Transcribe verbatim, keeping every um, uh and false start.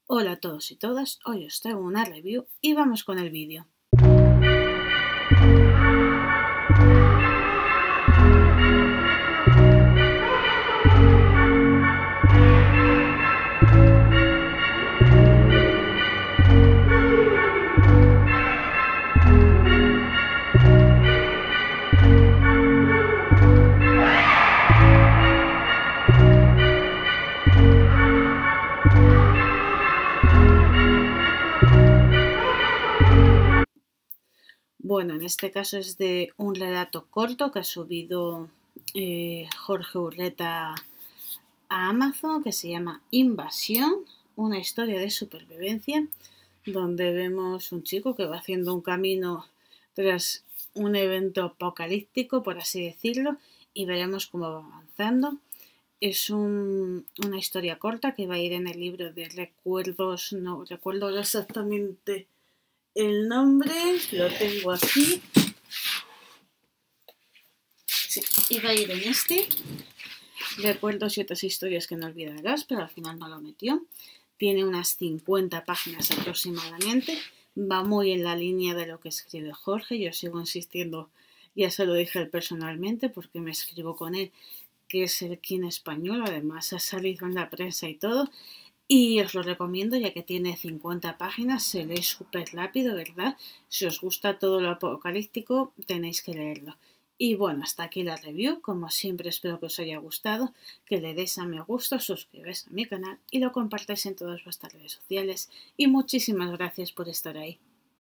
Hola a todos y todas, hoy os traigo una review y vamos con el vídeo. Bueno, en este caso es de un relato corto que ha subido eh, Jorge Urreta a Amazon, que se llama Invasión, una historia de supervivencia, donde vemos un chico que va haciendo un camino tras un evento apocalíptico, por así decirlo, y veremos cómo va avanzando. Es un, una historia corta que va a ir en el libro de recuerdos, no recuerdo exactamente el nombre, lo tengo aquí. Sí, iba a ir en este. Recuerdos y otras historias que no olvidarás, pero al final no lo metió. Tiene unas cincuenta páginas aproximadamente. Va muy en la línea de lo que escribe Jorge. Yo sigo insistiendo, ya se lo dije él personalmente, porque me escribo con él, que es el King español. Además ha salido en la prensa y todo. Y os lo recomiendo ya que tiene cincuenta páginas, se lee súper rápido, ¿verdad? Si os gusta todo lo apocalíptico, tenéis que leerlo. Y bueno, hasta aquí la review. Como siempre, espero que os haya gustado, que le deis a me gusta, suscribáis a mi canal y lo compartáis en todas vuestras redes sociales. Y muchísimas gracias por estar ahí.